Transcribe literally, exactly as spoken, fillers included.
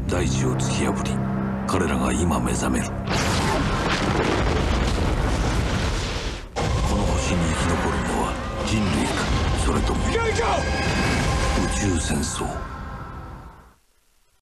大地を突き破り彼らが今目覚める。この星に生き残るのは人類か、それとも宇宙戦争。